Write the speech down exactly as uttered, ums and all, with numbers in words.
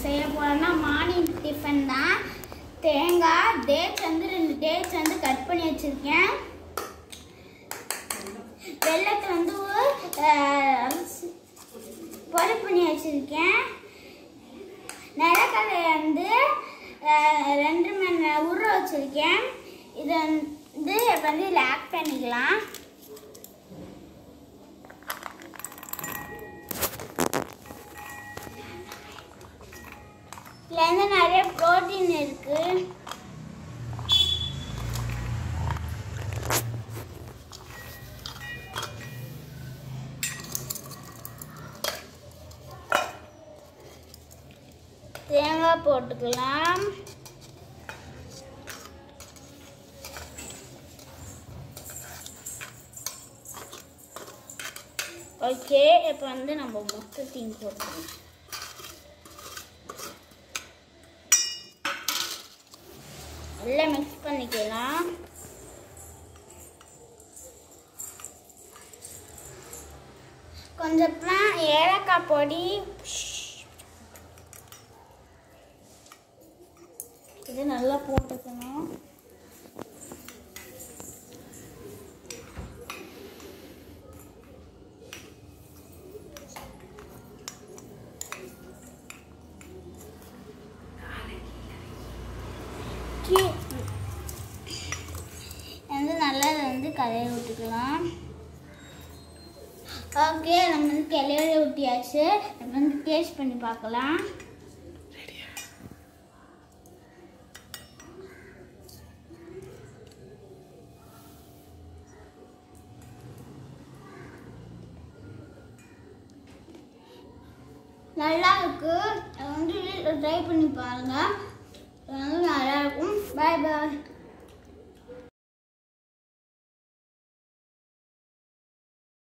செய்ய போகிறோன்னா morning tiffin தான். தேங்காய் டேட்ஸ் வந்து ரெண்டு டேட்ஸ் வந்து கட் பண்ணி வச்சுருக்கேன். வெள்ளத்தை வந்து பொடி பண்ணி வச்சுருக்கேன். நிலக்கடலை வந்து ரெண்டு மணி நேரம் ஊற வச்சுருக்கேன். இதை வந்து இப்போ வந்து இதில் ஆட் பண்ணிக்கலாம். இதில் வந்து நிறைய ப்ரோட்டீன் இருக்குது. தேங்காய் போட்டுக்கலாம். ஓகே, இப்போ வந்து நம்ம மொத்தத்தையும் போட்டுக்கலாம். எல்லாம் மிக்ஸ் பண்ணிக்கலாம். கொஞ்சம் ஏலக்காய் பொடி, இது நல்லா போட்டுக்கணும். வந்து நல்லா வந்து கலைய விட்டுக்கலாம். ஓகே, நம்ம வந்து கிளைய ஊட்டியாச்சு. நம்ம வந்து டேஸ்ட் பண்ணி பார்க்கலாம். நல்லா இருக்கு. வந்து ட்ரை பண்ணி பாருங்க. நல்லா இருக்கும். பாய் பாய்.